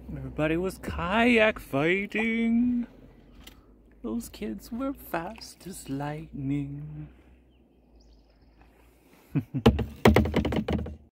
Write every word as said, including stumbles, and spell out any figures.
Everybody was kayak fighting. Those kids were fast as lightning.